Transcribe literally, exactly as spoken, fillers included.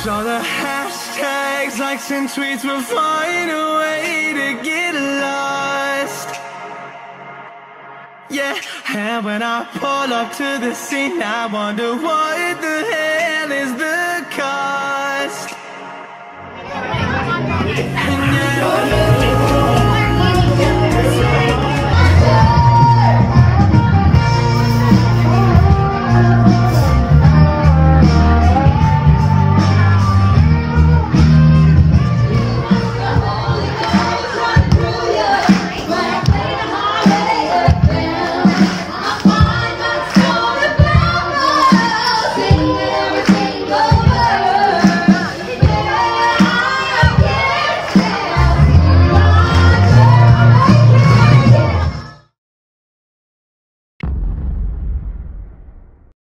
All the hashtags, likes and tweets will find a way to get lost. Yeah, and when I pull up to the scene, I wonder what the hell is the cost. And yeah,